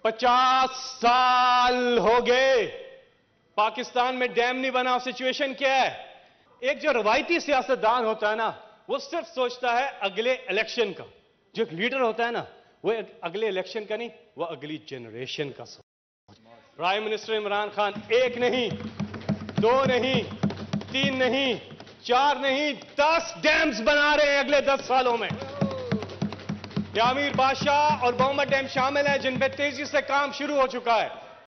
50 साल हो गए पाकिस्तान में डैम नहीं बना। सिचुएशन क्या है? एक जो रवायती सियासतदान होता है ना, वो सिर्फ सोचता है अगले इलेक्शन का। जो एक लीडर होता है ना, वो अगले इलेक्शन का नहीं, वो अगली जनरेशन का सोचता है। प्राइम मिनिस्टर इमरान खान 1 नहीं, 2 नहीं, 3 नहीं, 4 नहीं, 10 डैम्स बना रहे हैं अगले 10 सालों में। यामीर बादशाह और मोहम्मद डैम शामिल है जिन पे तेजी से काम शुरू हो चुका है।